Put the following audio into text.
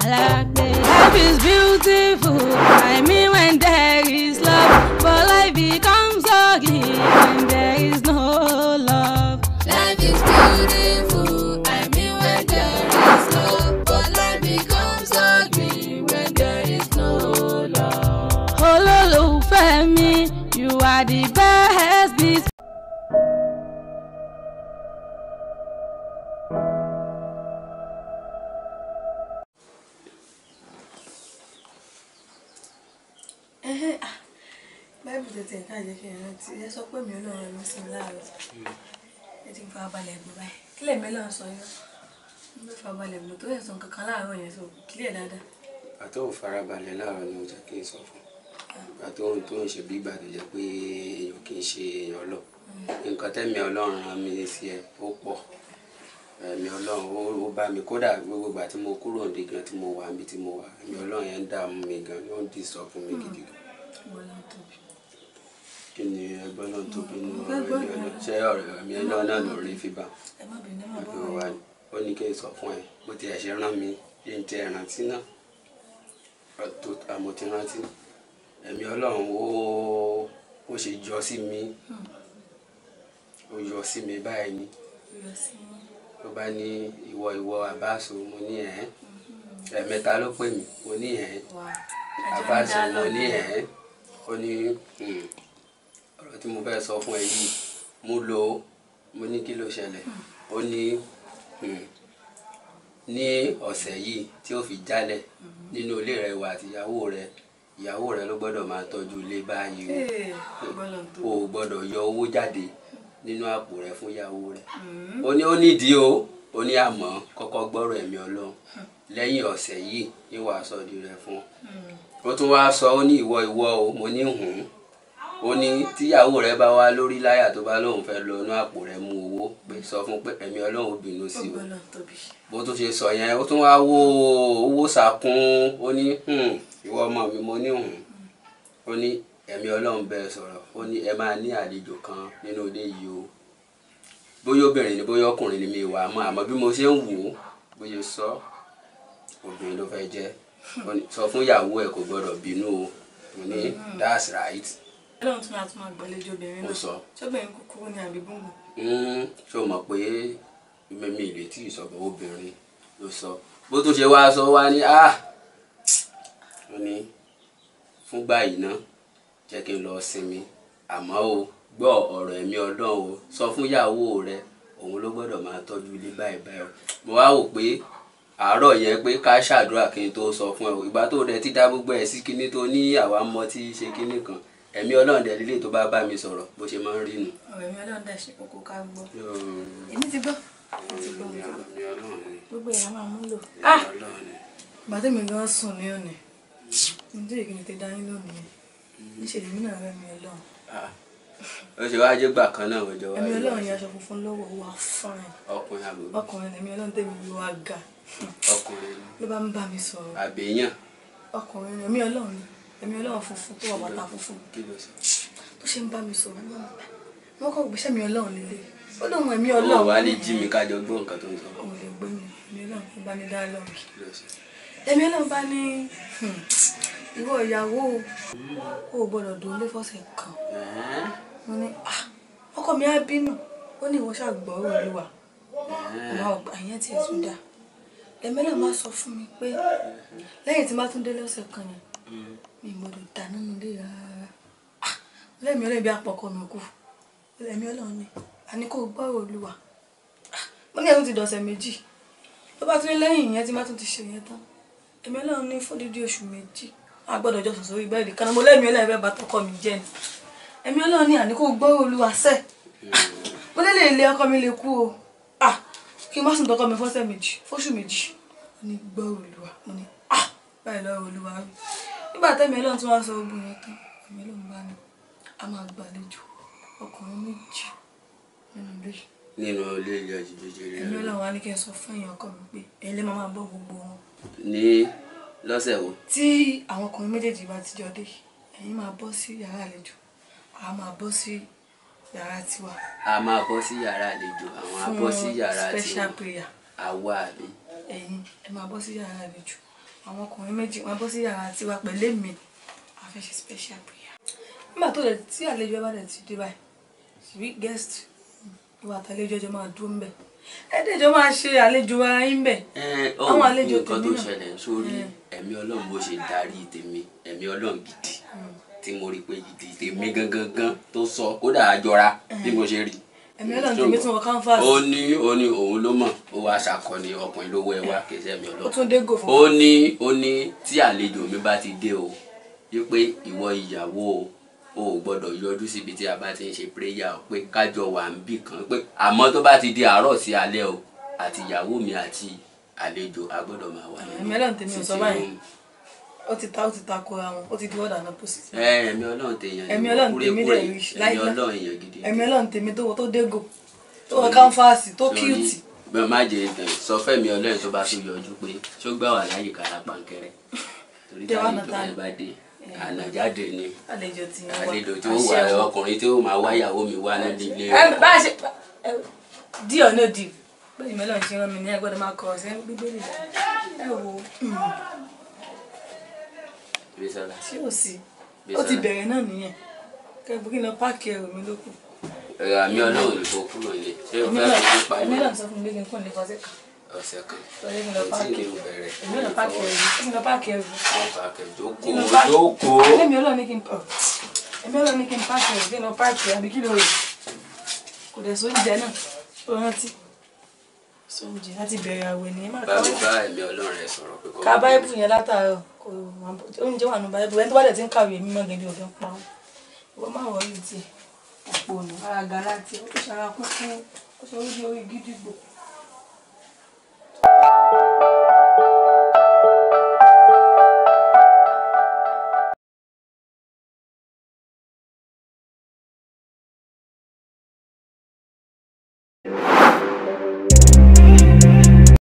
Life is beautiful, I mean when there is love, but life becomes ugly when there is no love. Life is beautiful, I mean when there is love, but life becomes ugly when there is no love. Olólùfẹ́ mi, you are the best. Bible tètè ká jẹ́ kí n rántí ẹ sọ pé mi Ọlọ́run ló sin láàárọ̀ ẹ ti ń fa balẹ̀ gbọ́ báyìí kílẹ̀ mi lọ́n sọ iná ló fa balẹ̀ gbọ́ tó yẹ sọ kankan láàárọ̀ yẹn sọ kílẹ̀ dáadáa. Àtọ́ ò farabalẹ̀ láàárọ̀ ni mo jẹ́ kí n sọ fún àtọ́ ohun tó ń ṣe bí ìgbà tó jẹ́ pé èèyàn kì í ṣe èèyàn lọ nǹkan tẹ́mi Ọlọ́run rán mi sí ẹ ó pọ̀ ẹ̀mí Ọlọ́run ó bá mi kódà gbogbo ìgbà tí mo kúrò níbi gan tí mo wà níbi tí mo wà ẹ̀mí Ọlọ́run yẹn ń dààmú mi gan ni ó ń dìsọ fún mi gidi gan. Kí ni ẹgbọ́n náà tó bínú ọ̀rọ̀ ẹ̀mí Ọlọ́run ṣé ọ̀rọ̀ ẹ̀mí Ọlọ́run náà lórí fíbà ó ní kí n sọ fún ẹ bó ti ẹ̀ ṣe rán mi kí n tẹ ẹ̀rántí náà àmọ́ ti rántí ẹ̀mí Ọlọ́run ó ṣe jọ sí mi ó yọ sí mi báyìí ni ló bá ní ìwọ àbáṣọ mo ní ẹ̀mẹ́ta ló pè mí mo ní àbáṣọ mo ní ó ní ọ̀rọ̀ tí mo fẹ́ sọ fún ẹ yìí mo ní kí ló ṣẹlẹ̀ ó ní ní ọ̀sẹ̀ yìí tí ó fi jálẹ̀ nínú ilé rẹ̀ wà àti ìyàwó rẹ̀ ló gbọ́dọ̀ máa tọ́jú ilé báyìí o ò gbọ́dọ̀ yọ owó jáde nínú àpò rẹ̀ fún ìyàwó rẹ̀ ó ní ó nídìí ó ní àmọ́ kọ́kọ́ gbọ́rọ̀ ẹ̀mí Ọlọ́run lẹ́yìn ọ̀sẹ̀ yìí ní wàá sọ̀dí rẹ̀ fún ó tún wá sọ ó ní ìwọ o mo ní ó ní tíyàwó rẹ̀ bá wá lórí láyà tó bá lóun fẹ́ lọ inú àpò rẹ̀ mú owó pé sọ fún pé ẹ̀mí Ọlọ́run ó bínú sí o bó tún ṣe sọ yẹn ó tún wá wó owó sàkún ó ní ìwọ ọmọ mi mo ní ó ní ẹ̀mí Ọlọ́run bẹ́ẹ̀ sọ̀rọ̀ ó ní ẹ máa ní àlejò kan nínú ilé yìí o bóyá obìnrin ni bóyá ọkùnrin ni mi wà á mọ̀ àmọ́ bí mo ṣe ń wò ó bóyá sọ obìnrin ló fẹ́ jẹ́ sọ fún ìyàwó ẹ̀ kò gbọ́dọ̀ bínú o mo ní that's right. Ọlọ́run tún máa gbàlejò obìnrin náà ṣọ́bìnrin kúkúrú ni àbí gbùngbùn. ṣó mọ̀ pé mímí ìrètí ìsọ̀bọ̀ obìnrin ló sọ bó tún ṣe wá sọ wá ní ó ní fúngbà yìí ná jẹ́ kí n lọ sinmi àmọ́ o gbọ́ ọ̀rọ̀ ẹ̀mí Ọlọ́run o sọ fún ìyàwó rẹ òun ló gbọ́dọ̀ máa tọ́jú ilé báyìí báyìí o mo wá wò pé àárọ̀ yẹn pé ká ṣàdúrà kí n tó sọ fún ẹ o ìgbà tó rẹ ti dá gbogbo ẹ̀ sí kinní tó ní àwa mọ tí ṣe kinní kan ẹ̀mí Ọlọ́run dẹ̀ lílé tó bá bá mi sọ̀rọ̀ bó ṣe máa ń rí nu. ọ̀rọ̀ ẹ̀mí Ọlọ́run dẹ̀ ṣe kókó ká gbọ́ èmi ti gbọ́ gbogbo ìyá máa múlò. bàtẹ́ mi gan sùn ní òní nítorí kí n ti dá yín lónìí níṣẹ́ lèmi náà rẹ̀ mi Ọlọ́run. ó ṣe wá jẹ́ gbà kan náà ọjọ́ wa. ẹ̀mí Ọlọ́run yẹn aṣọ funfun lọ́wọ́ wà fáìn. ọkùnrin àbò. ọkùnrin ẹ̀mí Ọlọ́run tẹ̀mí ló wá ga. ọkùnrin ló bá ń bá mi sọ̀rọ̀. àbẹ̀yàn. ọkùnrin ẹ̀mí Ọlọ́run ni ẹ̀mí Ọlọ́run funfun tó wà bàtà funfun. kí ló sọ. tó ṣe ń bá mi sọ̀rọ̀ wọ́n kọ́ gbèsè mi Ọlọ́run nílé ó lóun ẹ̀mí Ọlọ́run. ó wà lè jí mi kájọ gbọ́ nǹkan tó ń sọ. òun lè gbé mi ẹ̀mí Ọlọ́run bá ní dá lọ́ọ̀kì. ẹ̀mí Ọlọ́run bá ní ìwọ ìyàwó o gbọ́dọ̀ dùn lé fọ́sẹ̀ kan. mo ní ọkọ mi á bínú ó ní ìwọ ṣàgbọ́rọ̀ Olúwa máa ọgbà yẹn tiẹ̀ tún dá ẹ̀mí Ọlọ́run máa sọ fún mi pé lẹ́yìn tí má tún dé lọ́sẹ̀ kan yẹn mi gbọ́dọ̀ dáná nílé rárá lẹ́mí Ọlọ́run bí apọ̀kọ mi kú ẹ̀mí Ọlọ́run ni àní kò gbọ́rọ̀ Olúwa mo ní ẹ̀rù ti dọ̀sẹ̀ méjì tó bá tún ní lẹ́yìn yẹn tí má tún ti ṣe yẹn tán ẹ̀mí Ọlọ́run ní fódìdí oṣù méjì a gbọ́dọ̀ jọ sọ̀sọ̀ orí bẹ́ẹ̀dì kan mo lẹ́mí Ọlọ́run fẹ́ bá tọkọ mi jẹ́ ni ẹ̀mí Ọlọ́run ní àní kò gbọ́rọ̀ Olúwa sẹ́ mo lè lè ọkọ mi lè kú o kí n má sùn tọkọ mi fóṣù méjì mo ní gbọ́rọ̀ Olúwa mo ní báyìí lọ́rọ̀ Olúwa rí nígbà tẹ́mi Ọlọ́run tí wọ́n sọ ogun yẹn tán ẹ̀mí Ọlọ́run bá ní a máa gbàlejò ọkùnrin méjì nínú ilé ilé ìjọjìbìjì ẹ̀mí Ọlọ́run wá ní kí n sọ fún èèyàn ọkọ mi pé ẹ̀yin lè máa bọ́ gbogbo wọn. ní lọ́sẹ̀ wo. tí àwọn ọkùnrin méjèèjì bá ti jọ dé ẹ̀yin máa bọ́ sí yàrá àlejò a máa bọ́ sí yàrá tiwa. a máa bọ́ sí yàrá àlejò àwọn á bọ́ sí yàrá tiwa. special prayer. àwa àbí. ẹ̀yin ẹ máa bọ́ sí yàrá àlejò àwọn ọkùnrin méjì wọn bọ́ sí yàrá tiwa pẹ̀lú mi a fẹ́ ṣe special prayer. Nígbà tó lẹ̀ tí àlejò bá dẹ̀ ti dé báyìí ṣùgbọ́n guest ìwà àtàlejò ọjọ́ máa dúró ń bẹ̀ ẹ̀ẹ́dẹ̀jọ́ máa ṣe àlejò ara yín bẹ̀. Àwọn àlejò tèmi náà. Nǹkan tó ṣẹlẹ̀ sórí ẹ̀mí Ọlọ́run bó ṣe darí tèmi ẹ̀mí Ọlọ́run gidi tí mo rí pé gidi tèmi gangan tó sọ kódà àjọra bí mo ṣe rí. Ẹ̀mí Ọlọ́run tèmi tí wọ́n canvas. ó ní òun ló mọ̀ ó wá ṣàkọni ọkùnrin lówó ẹ wá kìí ṣe ẹ̀mí Ọlọ́run. ó tún dé gò fún mi. ó ní tí àlejò mi bá ti dé o wípé ìwọ ìyàwó o ò gbọ́dọ̀ yọjú síbi tí a bá ti ń ṣe prayer o pé kájọ wà ń bì kan pé àmọ́ tó bá ti di àárọ̀ sí alẹ́ o àti ìyàwó mi àti àlejò a gbọ́dọ̀ máa wà nínú. Ẹ̀mí Ọlọ́run tèmi ò sọ báyìí ó ti ta kóra wọn ó ti di ọ̀dà náà pósí. ẹ̀mí Ọlọ́run tèèyàn ẹ̀mí Ọlọ́run tèmi dẹ̀ rí ẹ̀mí Ọlọ́run èèyàn gidi. ẹ̀mí Ọlọ́run tèmi tó dégò tó wọ káńfàsì tó kíùtì. bẹ́ẹ̀ má jẹ sọ fẹ́mi Ọlọ́run tó bá tún yọjú pé ṣó gbà wà láyè kára pàǹkẹ́rẹ́ torí táyé tó ẹ bá dé ànàjáde ni àlejò tí ó wà ọkùnrin tí ó máa wáyàwó mi wá nílé. bá a ṣe dí ọ̀nà dì bẹ́ẹ̀ ni Ọlọ́run ṣe rán mi ní ẹgbẹ́ tó máa kọ ọ̀sẹ̀ bíbélì ẹ wo ṣé ò sí ó ti bẹ̀rẹ̀ náà nìyẹn kẹ́gbẹ́ kí n lọ páàkì ẹrù mi lókù. àmì Ọlọ́run lè fọ kúrò nílé ṣé o fẹ́ fi pa ẹ̀mí Ọlọ́run sọ fún mi pé kí n kún ní fọ́sẹ̀ kan. ọ̀sẹ̀ kan tọ́jú mi lọ páàkì ẹrù mi lọ páàkì ẹrù mi lọ páàkì ẹrù mi. jókòó. ẹ̀mí Ọlọ́run ní kí n páàkì ẹrù kí n lọ páàkì àbí kí ló rè kò dẹ̀ sóúnjẹ náà ó rántí sóúnjẹ láti bẹ̀rẹ̀ àwẹ̀ ní má kọ́. bá ẹ̀mí Ọlọ́run rẹ sọ̀rọ̀ pé kọ́. ka báíbù yẹn látàárọ̀ kò oúnjẹ wà nù báíbù ẹni tó bá dẹ̀ ti ń kàwé mímọ́ gẹ́gẹ́ òfin pa ọ́ ìwọ má wọ̀ yìí tiẹ̀ òpó nù ara gàrà tiẹ̀ ó ṣara kúkú ó ṣe orí gídígbò.